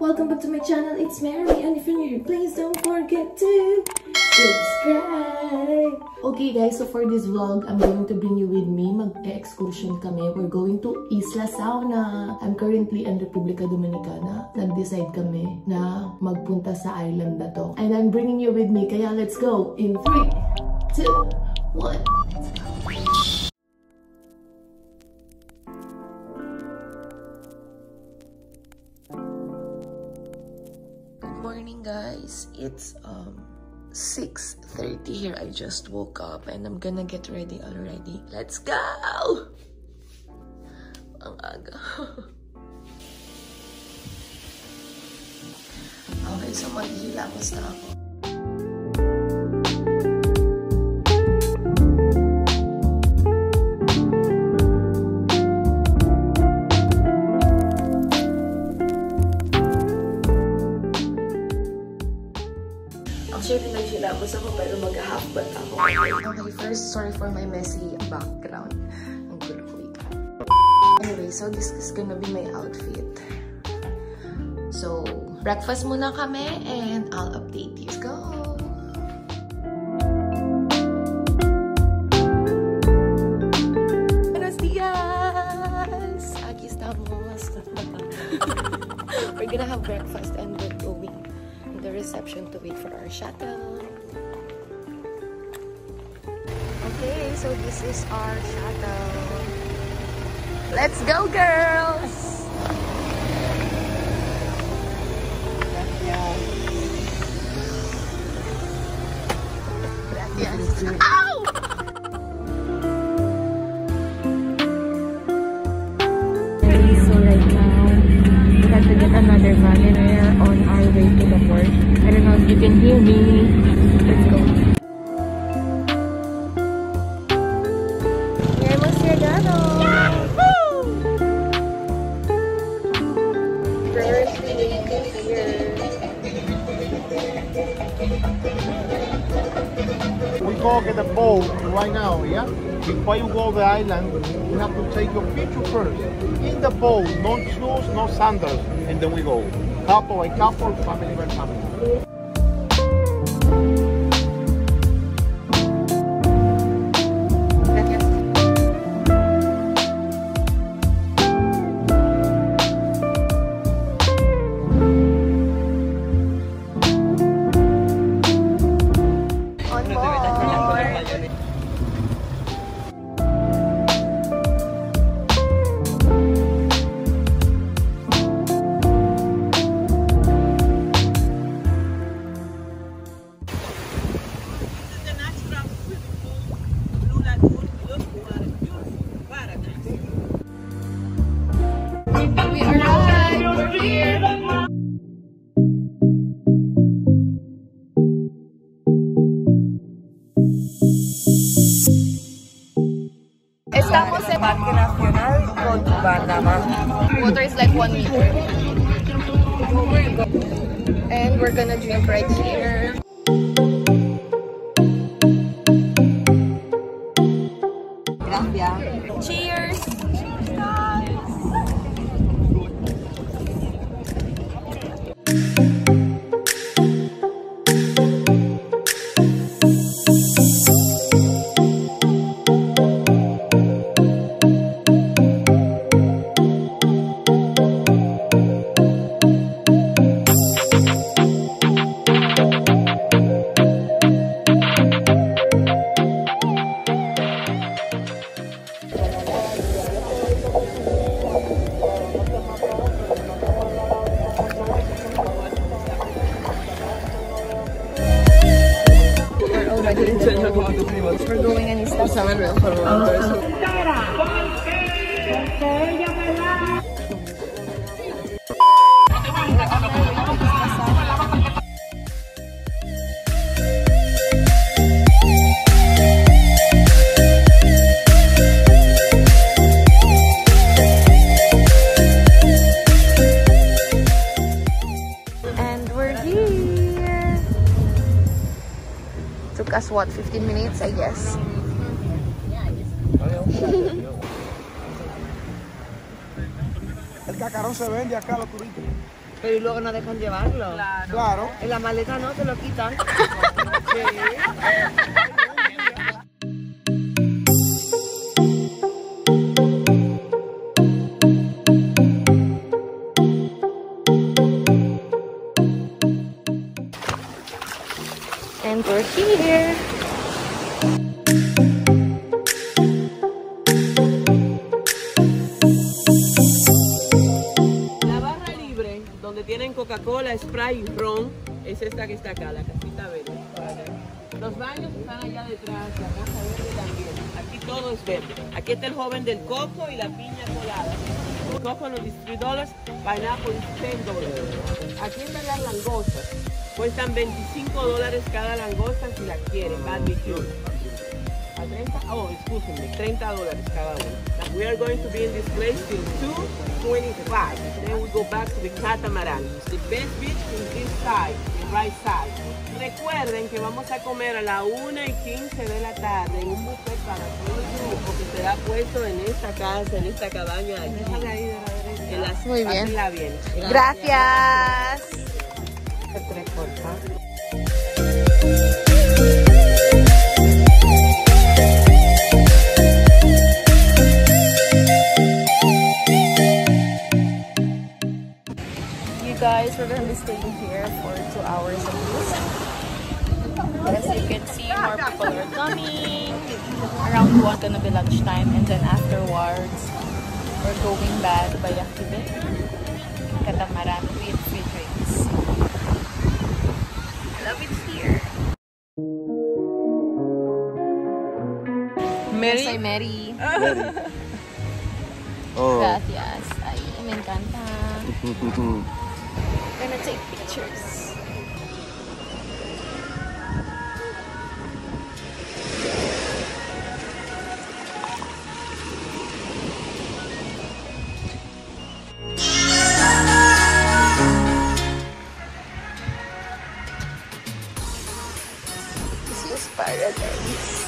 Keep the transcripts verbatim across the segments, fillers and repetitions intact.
welcome back to my channel. It's Mary, and if you're new here, please don't forget to subscribe. Okay guys, so for this vlog, I'm going to bring you with me. Mag-excursion kami. We're going to Isla Saona. I'm currently in Republica Dominicana. Nag-decide kami na magpunta sa island na to. And I'm bringing you with me, kaya let's go in three, two, one. Morning guys, it's um six thirty here. I just woke up and I'm gonna get ready already. Let's go! Ang aga. Okay, so maghihilamos na ako. Actually, naghilamos ako pero mag-half bath ako. Okay, first, sorry for my messy background. Ang gulo ko ito. Anyway, so this is gonna be my outfit. So, breakfast muna kami and I'll update you. Let's go! Buenos dias! Aquí estamos. We're gonna have breakfast and we're going the reception to wait for our shuttle. Okay, so this is our shuttle. Let's go, girls! Gracias. Ow! So right now, we have to get another van and we are on our way to the port. I don't know if you can hear me. Let's go. Hemos llegado! Yahoo! There's here. We go get the boat right now, yeah? Before you go to the island, you have to take your picture first. In the boat, no shoes, no sandals, and then we go. Couple by couple, family by family. Estamos en Parque Nacional con Bandama. Water is like one meter. And we're gonna drink right here. Gracias. Cheers! We're going in Isla Saona for one. And we're here. Took us what, fifteen minutes, I guess. El cacarón se vende acá a los turistas. Pero y luego no dejan llevarlo. Claro. Claro. En la maleta no, te lo quitan. Sí. And we're here. La barra libre, donde tienen Coca-Cola, Sprite y ron, es esta que está acá, la casita verde. Los baños están allá detrás, la casa verde también. Aquí todo es verde. Aquí está el joven del coco y la piña colada. El coco los diez dólares, pineapple diez dólares. Aquí están las langostas. Cuestan veinticinco dólares cada langosta si la quieren, barbecue. A treinta, oh, excuse me, treinta dólares cada uno. We are going to be in this place till two twenty-five. Then we go back to the catamaran. The best beach is this side, the right side. Recuerden que vamos a comer a la una y quince de la tarde en un buffet para todo el grupo que será puesto en esta casa, en esta cabaña aquí. En la, Muy bien. la bien. Gracias. You guys, we're gonna be staying here for two hours at least. As you can see, more people are coming. Around one gonna be lunchtime, and then afterwards, we're going back to Guayaquil, catamaran with free drinks. I love it here. Mary? Soy Mary. Oh. Gracias. Ay, me encanta. Gonna take pictures. This is paradise.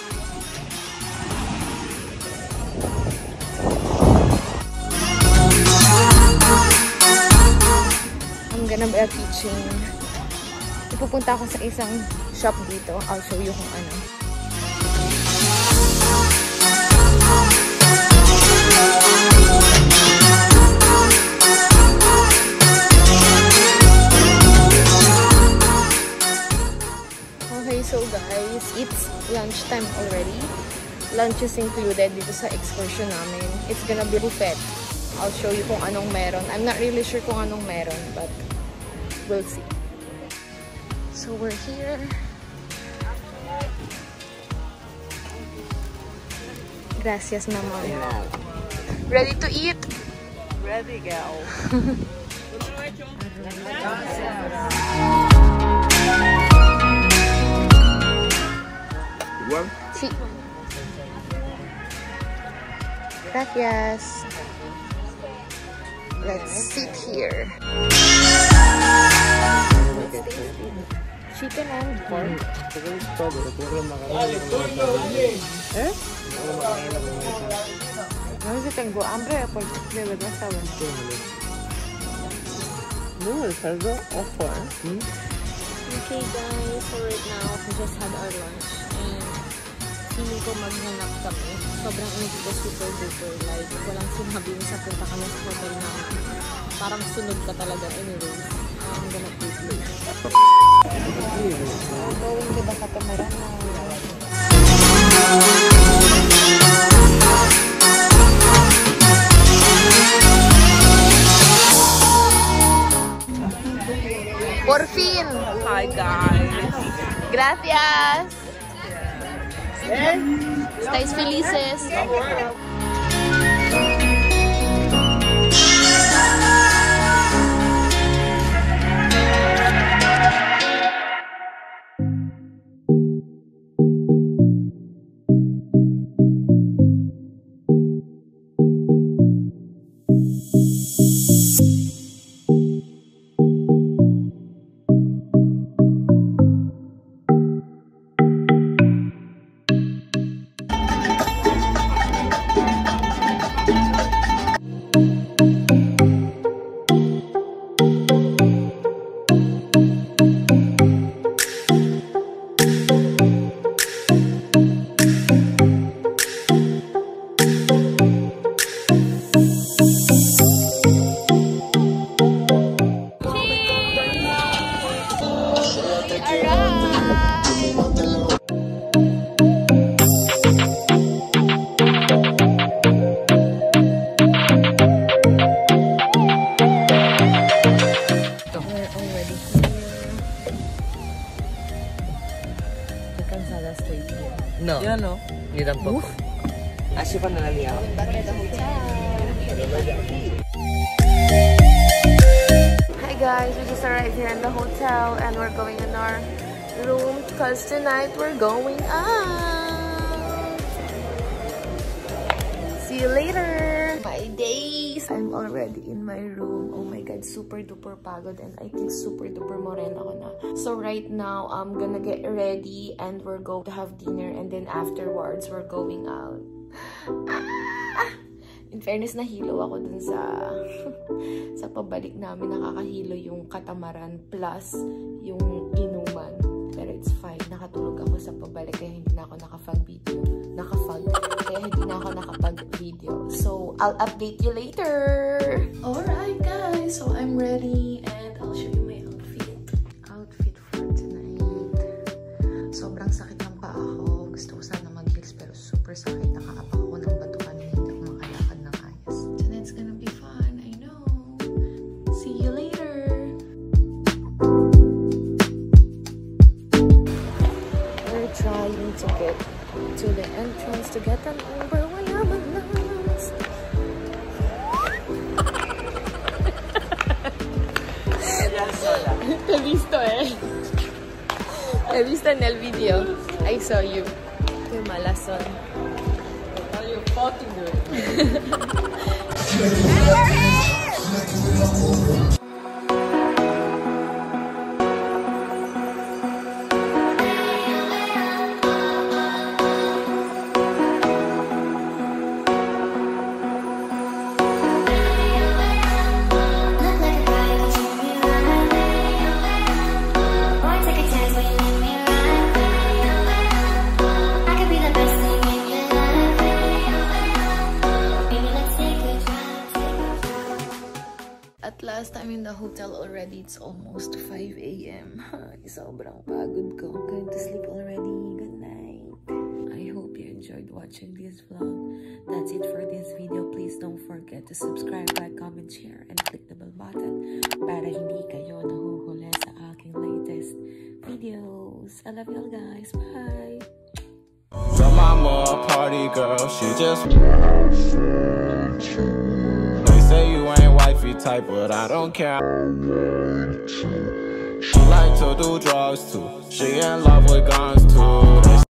I'm gonna be teaching. Ipupunta ako sa isang shop dito. I'll show you kung ano. Okay, so guys, it's lunchtime already. Lunch is included dito sa excursion namin. It's gonna be buffet. I'll show you kung anong meron. I'm not really sure kung anong meron, but we'll see. So we're here. Gracias, naman. Ready to eat? Ready, girl. Igual. Sí. Gracias. Let's sit here. Chicken and pork. ¿Eh? No sé si tengo hambre porque de verdad está bueno. No, el cerdo, ojo, ¿eh? Okay guys, so right now we just had our lunch and feeling ko maghanap kami. Sobrang init ko, super duper. Like, walang sinabi sa punta kami sa hotel na parang sunod ka talaga anyway. I'm gonna take you. Going to the catamaran na. Por fin! Hi, guys. Gracias! Estáis felices. just arrived here in the hotel and we're going in our room because tonight we're going out. See you later. My days. I'm already in my room. Oh my god, super duper pagod and I think super duper morena ko na. So right now, I'm gonna get ready and we're going to have dinner and then afterwards, we're going out. Ah! In fairness, nahilo ako dun sa sa pabalik namin. Nakakahilo yung katamaran plus yung inuman. Pero it's fine. Nakatulog ako sa pabalik kaya hindi na ako nakapag-video. Nakapag. Kaya hindi na ako nakapag-video. So, I'll update you later! Alright guys, so I'm ready and I'll show you my outfit. Outfit for tonight. Sobrang sakit ng paa ko. Gusto ko sana mag-heels pero super sakit. Nakakapa ko ng bato kanina. Hindi ako makalakad ng ayos. Tonight's gonna be fun, I know. See you later! We're trying to get to the entrance to get an Uber. Wayaman-nas. Te he visto, eh. Te he visto en el video. I saw you. Qué malas son. How you fucking do it? Last time in the hotel already, it's almost five A M Sobrang pagod ko. I'm going to sleep already. Good night. I hope you enjoyed watching this vlog. That's it for this video. Please don't forget to subscribe, like, comment, share, and click the bell button para hindi kayo nahuhuli sa aking latest videos. I love you all guys. Bye! So mama a party girl, she just say you ain't wifey type, but I don't care. She like to do drugs too. She in love with guns too. They